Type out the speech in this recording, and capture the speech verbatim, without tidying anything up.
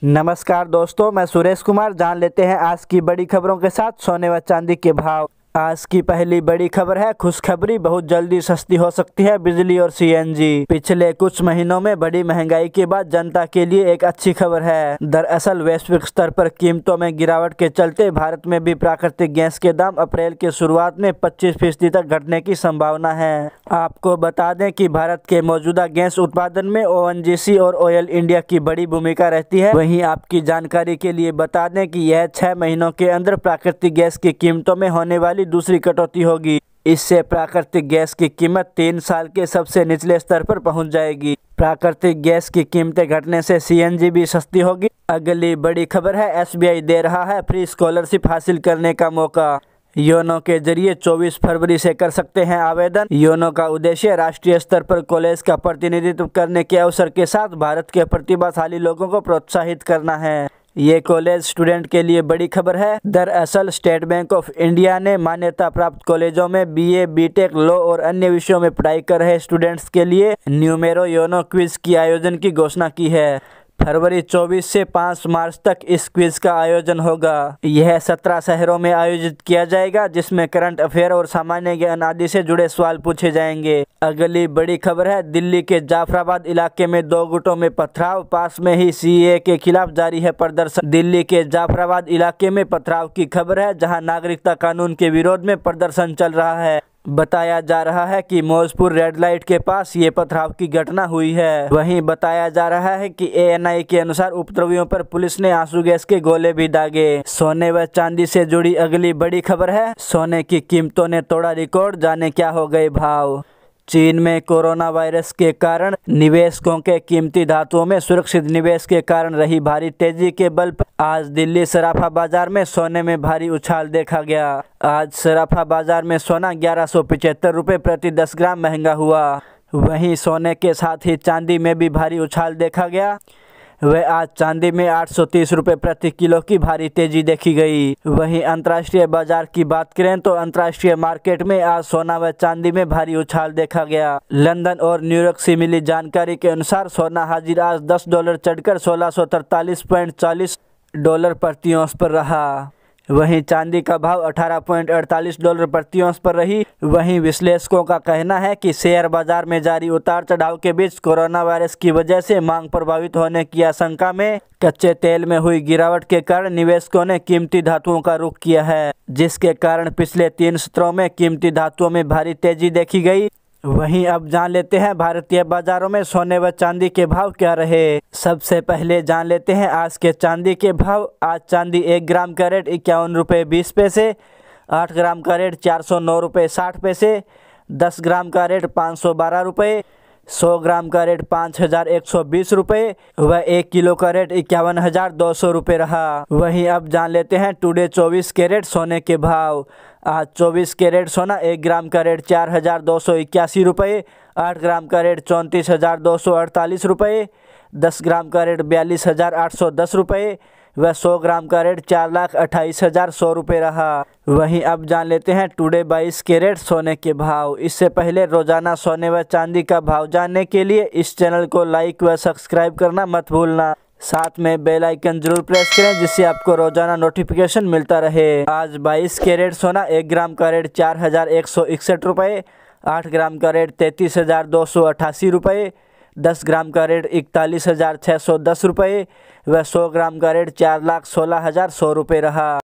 नमस्कार दोस्तों, मैं सुरेश कुमार। जान लेते हैं आज की बड़ी खबरों के साथ सोने व चांदी के भाव। आज की पहली बड़ी खबर है खुशखबरी, बहुत जल्दी सस्ती हो सकती है बिजली और सीएनजी। पिछले कुछ महीनों में बड़ी महंगाई के बाद जनता के लिए एक अच्छी खबर है। दरअसल वैश्विक स्तर पर कीमतों में गिरावट के चलते भारत में भी प्राकृतिक गैस के दाम अप्रैल के शुरुआत में पच्चीस फीसदी तक घटने की संभावना है। आपको बता दें कि भारत के मौजूदा गैस उत्पादन में ओएनजीसी और ऑयल इंडिया की बड़ी भूमिका रहती है। वहीं आपकी जानकारी के लिए बता दें कि यह छह महीनों के अंदर प्राकृतिक गैस की कीमतों में होने वाली दूसरी कटौती होगी। इससे प्राकृतिक गैस की कीमत तीन साल के सबसे निचले स्तर पर पहुंच जाएगी। प्राकृतिक गैस की कीमतें घटने से सीएनजी भी सस्ती होगी। अगली बड़ी खबर है एसबीआई दे रहा है फ्री स्कॉलरशिप हासिल करने का मौका। योनो के जरिए चौबीस फरवरी से कर सकते हैं आवेदन। योनो का उद्देश्य राष्ट्रीय स्तर पर कॉलेज का प्रतिनिधित्व करने के अवसर के साथ भारत के प्रतिभाशाली लोगों को प्रोत्साहित करना है। ये कॉलेज स्टूडेंट के लिए बड़ी खबर है। दरअसल स्टेट बैंक ऑफ इंडिया ने मान्यता प्राप्त कॉलेजों में बीए, बीटेक, लॉ और अन्य विषयों में पढ़ाई कर रहे स्टूडेंट्स के लिए न्यूमेरो योनो क्विज की आयोजन की घोषणा की है। फरवरी चौबीस से पाँच मार्च तक इस क्विज का आयोजन होगा। यह सत्रह शहरों में आयोजित किया जाएगा, जिसमें करंट अफेयर और सामान्य ज्ञान आदि से जुड़े सवाल पूछे जाएंगे। अगली बड़ी खबर है दिल्ली के जाफराबाद इलाके में दो गुटों में पथराव। पास में ही सीएए के खिलाफ जारी है प्रदर्शन। दिल्ली के जाफराबाद इलाके में पथराव की खबर है, जहां नागरिकता कानून के विरोध में प्रदर्शन चल रहा है। बताया जा रहा है कि मौजपुर रेड लाइट के पास ये पथराव की घटना हुई है। वहीं बताया जा रहा है कि एएनआई के अनुसार उपद्रवियों पर पुलिस ने आंसू गैस के गोले भी दागे। सोने व चांदी से जुड़ी अगली बड़ी खबर है सोने की कीमतों ने तोड़ा रिकॉर्ड, जाने क्या हो गए भाव। चीन में कोरोना वायरस के कारण निवेशकों के कीमती धातुओं में सुरक्षित निवेश के कारण रही भारी तेजी के बल पर आज दिल्ली सराफा बाजार में सोने में भारी उछाल देखा गया। आज सराफा बाजार में सोना ग्यारह सौ पिचहत्तर रुपये प्रति दस ग्राम महंगा हुआ। वहीं सोने के साथ ही चांदी में भी भारी उछाल देखा गया। वह आज चांदी में आठ सौ तीस रुपये प्रति किलो की भारी तेजी देखी गई। वहीं अंतर्राष्ट्रीय बाजार की बात करें तो अंतर्राष्ट्रीय मार्केट में आज सोना व चांदी में भारी उछाल देखा गया। लंदन और न्यूयॉर्क से मिली जानकारी के अनुसार सोना हाजिर आज दस डॉलर चढ़कर सोलह सौ तरतालीस पॉइंट चालीस डॉलर प्रति औंस पर रहा। वहीं चांदी का भाव अठारह पॉइंट अड़तालीस डॉलर प्रति औंस पर रही। वहीं विश्लेषकों का कहना है कि शेयर बाजार में जारी उतार चढ़ाव के बीच कोरोना वायरस की वजह से मांग प्रभावित होने की आशंका में कच्चे तेल में हुई गिरावट के कारण निवेशकों ने कीमती धातुओं का रुख किया है, जिसके कारण पिछले तीन सत्रों में कीमती धातुओं में भारी तेजी देखी गई। वहीं अब जान लेते हैं भारतीय बाजारों में सोने व चांदी के भाव क्या रहे। सबसे पहले जान लेते हैं आज के चांदी के भाव। आज चांदी एक ग्राम का रेट इक्यावन रुपये बीस पैसे, आठ ग्राम का रेट चार सौ नौ रुपये साठ पैसे, दस ग्राम का रेट पाँच सौ बारह रुपये, सौ ग्राम का रेट पाँच हजार एक सौ बीस रुपये व एक किलो का रेट इक्यावन हजार दो सौ रुपये रहा। वहीं अब जान लेते हैं टुडे चौबीस कैरेट सोने के भाव। आज चौबीस कैरेट सोना एक ग्राम का रेट चार हजार दो सौ इक्यासी रुपये, आठ ग्राम का रेट चौंतीस हजार दो सौ अड़तालीस रुपये, दस ग्राम का रेट बयालीस हजार आठ सौ दस रुपये व सौ ग्राम का रेट चार लाख अट्ठाईस हजार सौ रुपये रहा। वहीं अब जान लेते हैं टुडे बाईस कैरेट सोने के भाव। इससे पहले रोजाना सोने व चांदी का भाव जानने के लिए इस चैनल को लाइक व सब्सक्राइब करना मत भूलना। साथ में बेल आइकन जरूर प्रेस करें, जिससे आपको रोजाना नोटिफिकेशन मिलता रहे। आज बाईस कैरेट सोना एक ग्राम का रेट चार हजार एक सौ इकसठ रुपये, आठ ग्राम का रेट तैंतीस हजार दो सौ अट्ठासी रुपये, दस ग्राम का रेट इकतालीस हजार छः सौ दस रुपये व सौ ग्राम का रेट चार लाख सोलह हजार सौ रुपये रहा।